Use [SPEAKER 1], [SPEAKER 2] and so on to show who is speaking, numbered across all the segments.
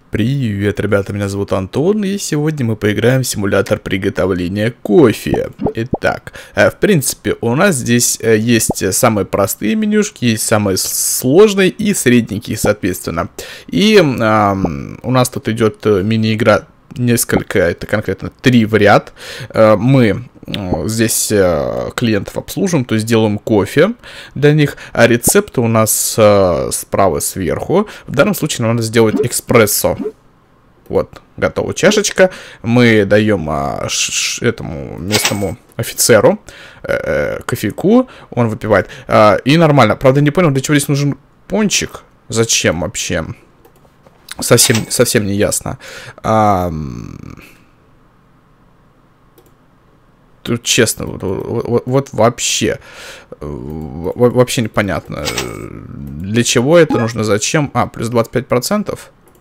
[SPEAKER 1] Привет, ребята, меня зовут Антон, и сегодня мы поиграем в симулятор приготовления кофе. Итак, в принципе, у нас здесь есть самые простые менюшки, есть самые сложные и средненькие, соответственно. И у нас тут идет мини-игра несколько, это конкретно 3 в ряд. Мы здесь клиентов обслуживаем, то есть делаем кофе для них, а рецепты у нас справа сверху. В данном случае нам надо сделать эспрессо. Вот, готова чашечка. Мы даем этому местному офицеру кофейку, он выпивает. И нормально. Правда, не понял, для чего здесь нужен пончик. Зачем вообще? Совсем не ясно. Тут честно, вот вообще непонятно, для чего это нужно, зачем. Плюс 25%.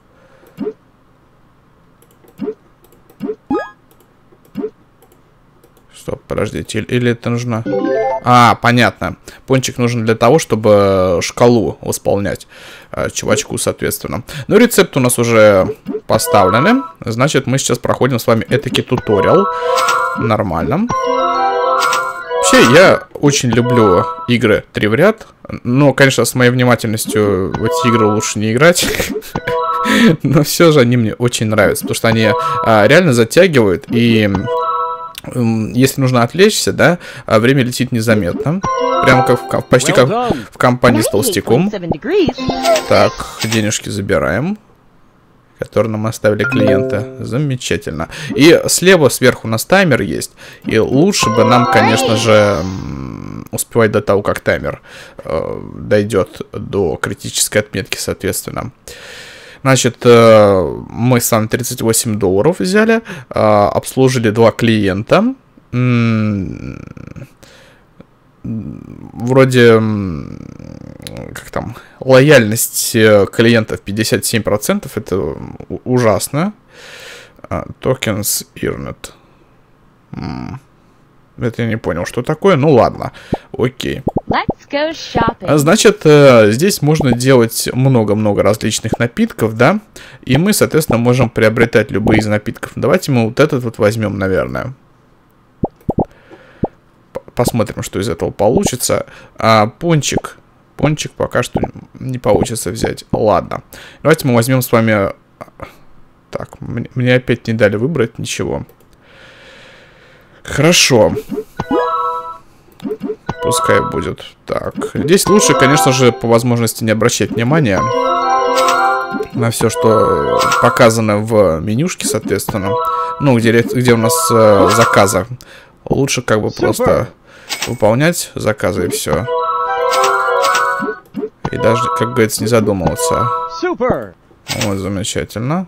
[SPEAKER 1] Стоп, подождите, или это нужно... понятно. Пончик нужен для того, чтобы шкалу восполнять чувачку, соответственно. Ну, рецепт у нас уже поставлены. Значит, мы сейчас проходим с вами этакий туториал. Нормально. Вообще, я очень люблю игры 3 в ряд. Но, конечно, с моей внимательностью в эти игры лучше не играть. Но все же они мне очень нравятся. Потому что они реально затягивают. И если нужно отвлечься, да, время летит незаметно. Прямо как почти как в компании с толстяком. Так, денежки забираем, которые нам оставили клиенты. Замечательно. И слева сверху у нас таймер есть. И лучше бы нам, конечно же, успевать до того, как таймер дойдет до критической отметки, соответственно. Значит, мы с вами $38 взяли, обслужили 2 клиента. Вроде, как там, лояльность клиентов 57%, это ужасно. Tokens earned. Это я не понял, что такое. Ну ладно, окей. Значит, здесь можно делать много-много различных напитков, да? И мы, соответственно, можем приобретать любые из напитков. Давайте мы вот этот вот возьмем, наверное. Посмотрим, что из этого получится. Пончик. Пончик пока что не получится взять. Ладно. Давайте мы возьмем с вами... Так, мне опять не дали выбрать ничего. Хорошо. Пускай будет. Так, здесь лучше, конечно же, по возможности не обращать внимания на все, что показано в менюшке, соответственно. Ну, где у нас заказы. Лучше как бы просто выполнять заказы и все. И даже, как говорится, не задумываться. Вот, замечательно.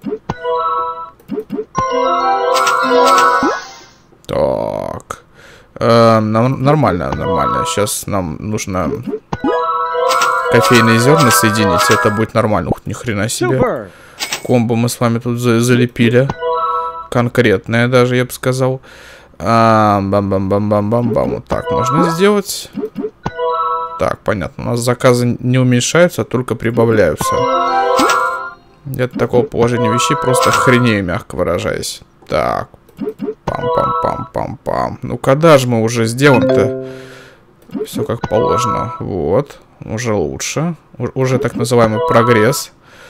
[SPEAKER 1] Так. Нормально. Сейчас нам нужно кофейные зерна соединить. Это будет нормально. Ух, ни хрена себе. Комбо мы с вами тут залепили. Конкретное даже, я бы сказал. Бам-бам-бам-бам-бам-бам. Вот так можно сделать. Так, понятно. У нас заказы не уменьшаются, а только прибавляются. Где-то такого положения вещей просто хренею, мягко выражаясь. Так. Пам-пам-пам-пам-пам. Ну, когда же мы уже сделаем-то? Все как положено. Вот. Уже лучше. Уже так называемый прогресс.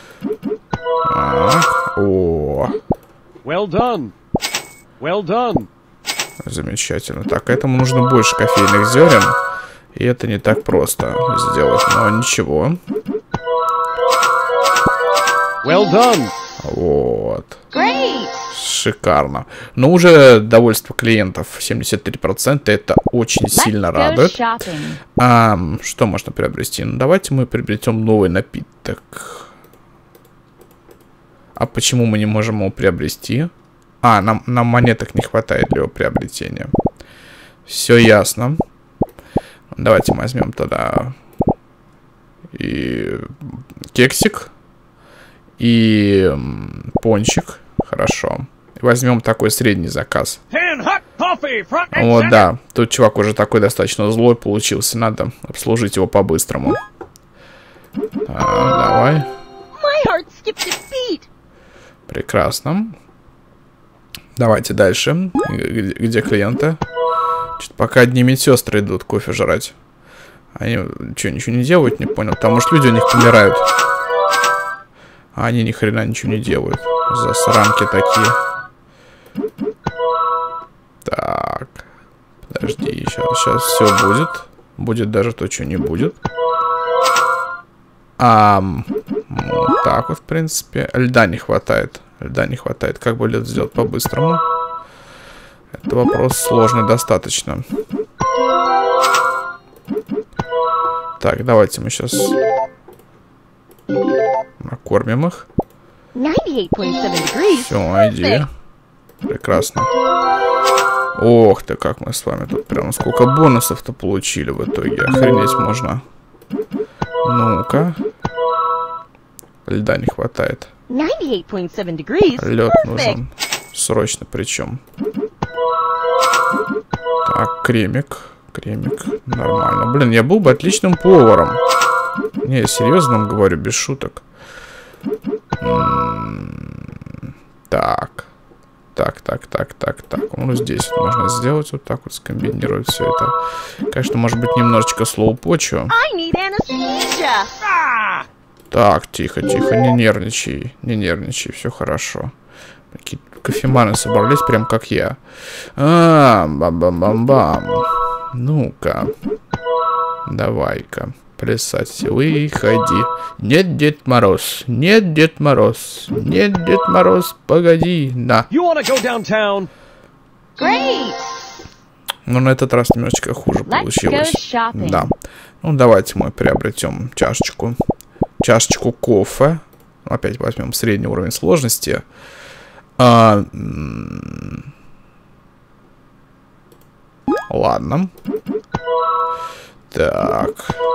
[SPEAKER 1] Так. О.
[SPEAKER 2] Well done. Well done.
[SPEAKER 1] Замечательно. Так, этому нужно больше кофейных зерен. И это не так просто сделать. Но ничего.
[SPEAKER 2] Well done.
[SPEAKER 1] Вот. Шикарно. Но уже довольство клиентов 73%. Это очень сильно радует. Что можно приобрести? Ну, давайте мы приобретем новый напиток. А почему мы не можем его приобрести? Нам монеток не хватает для его приобретения. Все ясно. Давайте мы возьмем тогда и кексик. И пончик. Хорошо. Возьмем такой средний заказ. Вот, да. Тут чувак уже такой достаточно злой получился. Надо обслужить его по-быстрому. Давай. Прекрасно. Давайте дальше. Где клиенты? Что-то пока одни медсестры идут кофе жрать. Они что, ничего не делают? Не понял. Там, может, люди у них помирают. А они ни хрена ничего не делают. Засранки такие. Так. Подожди, сейчас все будет. Будет даже то, что не будет. Вот так вот, в принципе. Льда не хватает. Льда не хватает. Как бы лед сделать по-быстрому? Это вопрос сложный достаточно. Так, давайте мы сейчас накормим их.
[SPEAKER 3] 98.7 degrees.
[SPEAKER 1] Все, иди. Прекрасно. Ох ты, как мы с вами тут прям сколько бонусов-то получили в итоге. Охренеть можно. Ну-ка. Льда не хватает.
[SPEAKER 3] 98.7 degrees.
[SPEAKER 1] Лед нужен. Срочно причем. Так, кремик. Кремик. Нормально. Блин, я был бы отличным поваром. Не, я серьезно вам говорю, без шуток. Так. Так. Ну, здесь вот можно сделать вот так вот, скомбинировать все это. Конечно, может быть, немножечко слоупочу. Так, тихо, не нервничай, все хорошо. Какие кофеманы собрались, прям как я. Бам-бам-бам-бам. Ну-ка. Давай-ка. Плясать. Выходи. Нет, Дед Мороз. Нет, Дед Мороз. Нет, Дед Мороз. Погоди. На. Ну, на этот раз немножечко хуже получилось. Да. Ну, давайте мы приобретем чашечку. Чашечку кофе. Опять возьмем средний уровень сложности. Ладно. Так.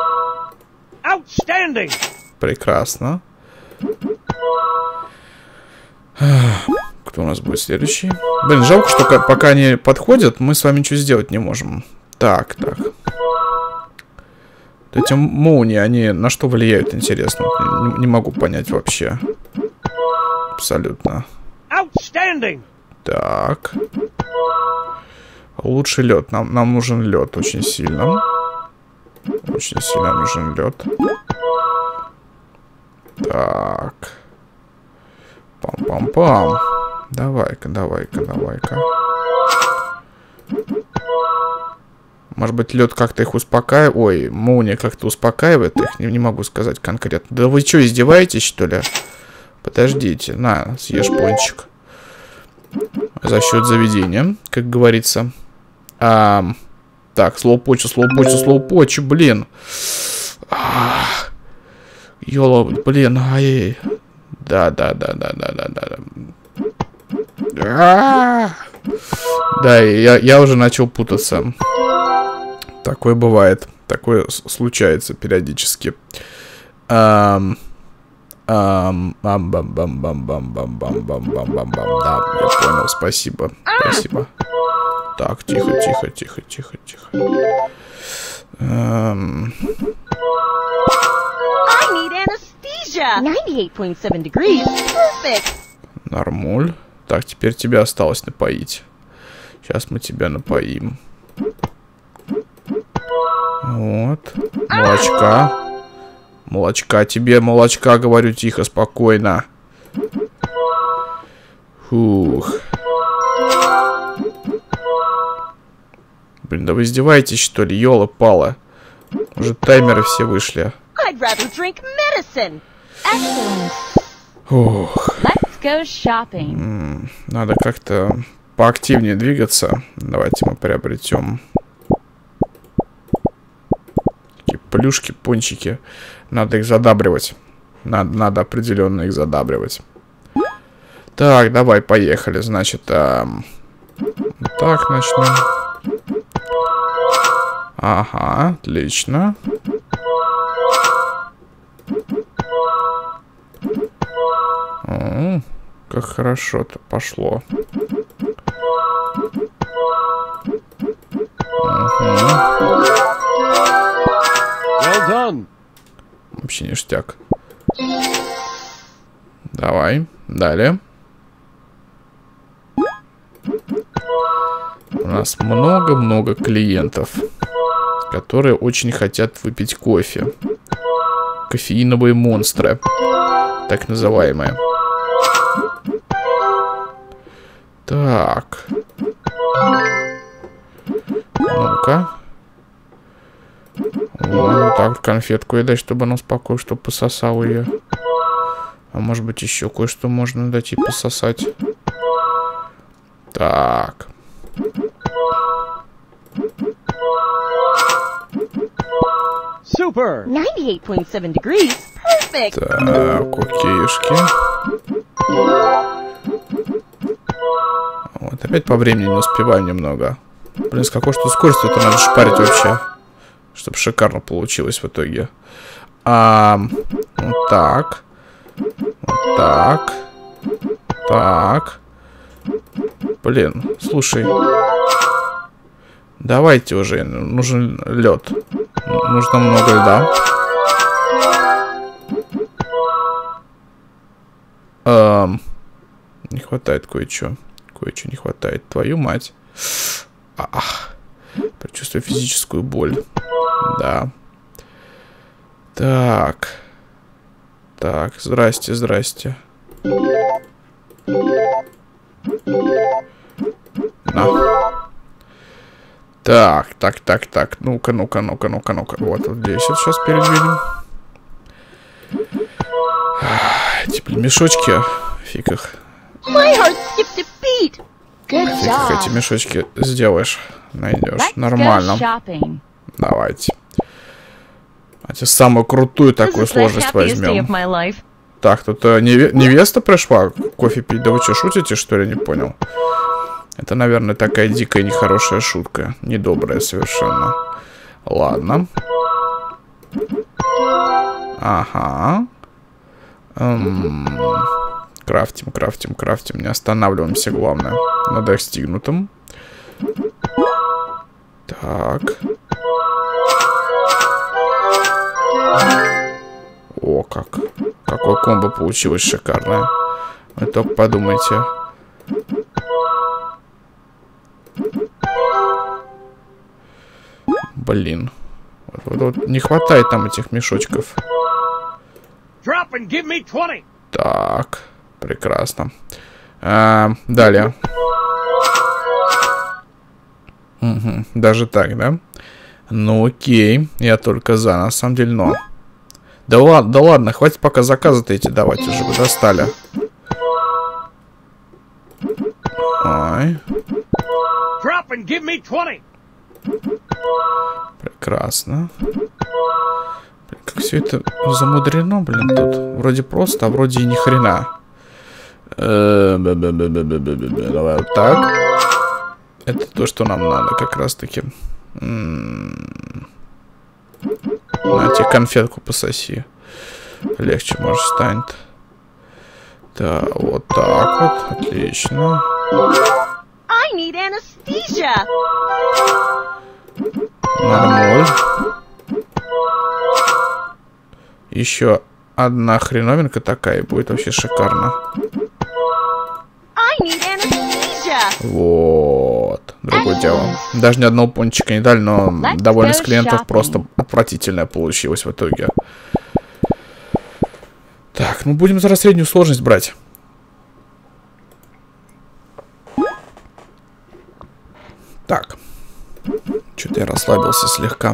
[SPEAKER 1] Прекрасно. Кто у нас будет следующий? Блин, жалко, что пока они подходят, мы с вами ничего сделать не можем. Так. Эти молнии, они на что влияют, интересно? Не могу понять вообще. Абсолютно. Так. Лучший лед. Нам нужен лед очень сильно. Очень сильно нужен лед. Так. Пам-пам-пам. Давай-ка. Может быть, лед как-то их успокаивает. Ой, молния как-то успокаивает их. Не могу сказать конкретно. Да вы что, издеваетесь, что ли? Подождите. На, съешь пончик. За счет заведения, как говорится. Так, слоупочу, блин. Ёла, блин, ай. Да. Да, я уже начал путаться. Такое бывает. Такое случается периодически. Да, я понял, спасибо. Так, тихо.
[SPEAKER 3] 98.7 degrees. Perfect.
[SPEAKER 1] Нормуль. Так, теперь тебя осталось напоить. Сейчас мы тебя напоим. Вот. Молочка тебе, молочка, говорю, тихо, спокойно. Фух. Блин, да вы издеваетесь, что ли? Ёла-пала. Уже таймеры все вышли. Ох. Надо как-то поактивнее двигаться. Давайте мы приобретем такие плюшки, пончики. Надо их задабривать. Надо определенно их задабривать. Так, давай, поехали. Значит, так начнем. Ага, отлично. Как хорошо-то пошло.
[SPEAKER 2] Well done.
[SPEAKER 1] Вообще ништяк. Давай, далее. нас много-много клиентов, которые очень хотят выпить кофе. Кофеиновые монстры, так называемые. Так. Ну-ка. Вот так вот конфетку и дать, чтобы она успокоилась, чтобы пососал ее. А может быть еще кое-что можно дать и пососать. Так.
[SPEAKER 2] Super.
[SPEAKER 3] 98.7 degrees. Perfect.
[SPEAKER 1] Так, окейшки. Вот, опять по времени не успеваем немного. Блин, с какой что скоростью это надо шпарить вообще, чтобы шикарно получилось в итоге. Вот так. Вот так. Так. Блин, слушай. Давайте уже, нужен лед. Нужно много льда. Не хватает кое-что. Кое-что не хватает. Твою мать. Прочувствую физическую боль. Да. Так. Так, здрасте, здрасте. На. Так. Ну-ка. Вот здесь вот сейчас передвинем. Эти, блин, мешочки. Фиг их.
[SPEAKER 3] My heart skipped a beat.
[SPEAKER 4] Good
[SPEAKER 1] Фиг их
[SPEAKER 4] job.
[SPEAKER 1] эти мешочки сделаешь. Найдешь.
[SPEAKER 4] Let's
[SPEAKER 1] Нормально.
[SPEAKER 4] go shopping.
[SPEAKER 1] Давайте. Давайте самую крутую такую сложность возьмем. Так, тут невеста пришла кофе пить. Да вы что, шутите, что ли? Не понял. Это, наверное, такая дикая нехорошая шутка. Недобрая совершенно. Ладно. Ага. Крафтим. Не останавливаемся, главное. На достигнутом. Так. О, как. Какое комбо получилось шикарное. Вы только подумайте. Блин. Вот не хватает там этих мешочков.
[SPEAKER 2] Drop and give me 20.
[SPEAKER 1] Так. Прекрасно. Далее. Угу. Даже так, да? Ну окей. Я только за, на самом деле, но... Да ладно, хватит пока заказы-то эти давать уже, вы достали. Ой.
[SPEAKER 2] Drop and give me 20.
[SPEAKER 1] Прекрасно. Блин, как все это замудрено, блин, тут. Вроде просто, а вроде и ни хрена. Давай вот так. Это то, что нам надо, как раз таки. На тебе конфетку пососи. Легче, может, станет. Да, вот так вот. Отлично.
[SPEAKER 3] I need anesthesia.
[SPEAKER 1] Нормуль. Еще одна хреновинка такая, и будет вообще шикарно.
[SPEAKER 3] I need anesthesia.
[SPEAKER 1] Вот. Другое дело. Даже ни одного пончика не дали, но довольность клиентов просто отвратительная получилась в итоге. Так, ну будем зараз среднюю сложность брать. Так. Что-то я расслабился слегка.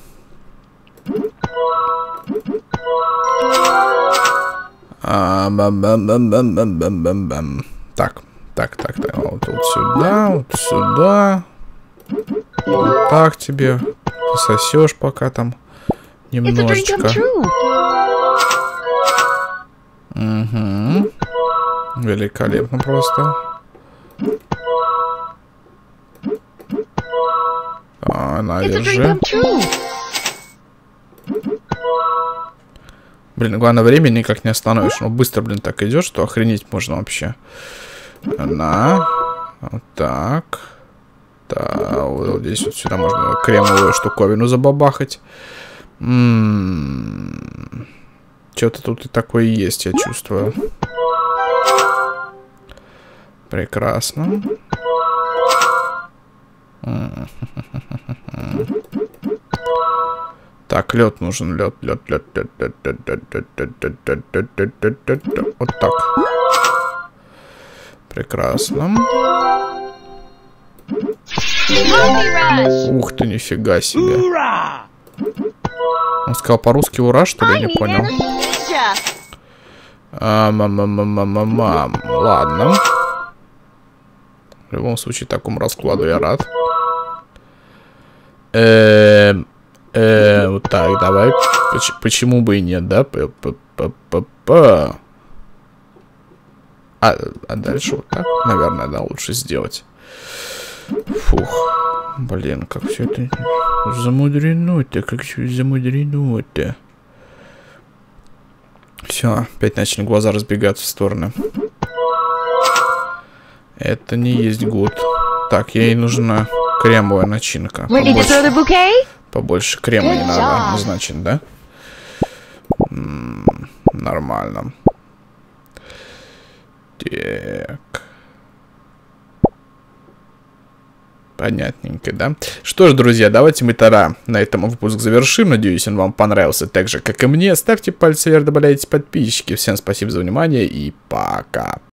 [SPEAKER 1] Так. Вот тут сюда, вот сюда. Вот так тебе. Пососешь пока там немножечко. Угу. Великолепно просто. На, держи. Блин, главное, время никак не остановишь. Ну, быстро, блин, так идет, что охренеть можно вообще. На. Вот так. Да, вот здесь вот сюда можно кремовую штуковину забабахать. Что-то тут и такое есть, я чувствую. Прекрасно. Так, лед нужен, лед. Вот так. Прекрасно. Ух ты, нифига себе.
[SPEAKER 2] Hoorah!
[SPEAKER 1] Он сказал по-русски ура, что ли? Я не понял. Ладно. В любом случае, такому раскладу я рад. Вот так, давай. Почему бы и нет, да? А дальше вот так, наверное, да, лучше сделать. Фух. Блин, как все это замудрено-то, как все замудрено-то. Все, опять начали глаза разбегаться в стороны. Это не есть гуд. Так, ей нужна кремовая начинка. Побольше крема не надо, значит, да? Нормально. Так. Понятненько, да? Что ж, друзья, давайте мы тогда на этом выпуск завершим. Надеюсь, он вам понравился так же, как и мне. Ставьте пальцы вверх, добавляйте подписчики. Всем спасибо за внимание и пока.